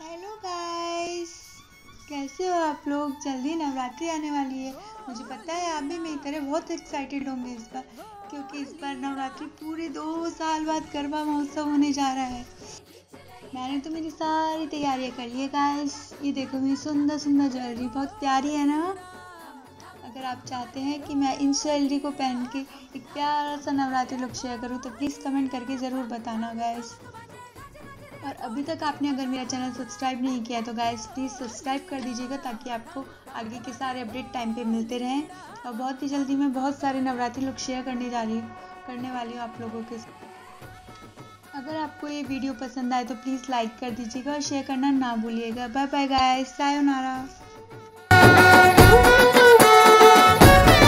Hello guys, कैसे हो आप लोग। जल्दी नवरात्रि आने वाली है। मुझे पता है आप भी मेरी तरह बहुत एक्साइटेड होंगे इस बार, क्योंकि इस बार नवरात्रि पूरे 2 साल बाद गरबा महोत्सव होने जा रहा है। मैंने तो मेरी सारी तैयारियां कर ली है गाइस। ये देखो मेरी सुंदर सुंदर ज्वेलरी, बहुत प्यारी है ना। अगर आप चाहते हैं कि मैं इन ज्वेलरी को पहन के एक प्यारा सा नवरात्रि लुक शेयर करूँ तो प्लीज़ कमेंट करके ज़रूर बताना गाइस। और अभी तक आपने अगर मेरा चैनल सब्सक्राइब नहीं किया तो गाइस प्लीज़ सब्सक्राइब कर दीजिएगा, ताकि आपको आगे के सारे अपडेट टाइम पे मिलते रहें। और बहुत ही जल्दी मैं बहुत सारे नवरात्रि लुक शेयर करने वाली हूँ आप लोगों के साथ। अगर आपको ये वीडियो पसंद आए तो प्लीज़ लाइक कर दीजिएगा और शेयर करना ना भूलिएगा। Bye bye guys, sayonara.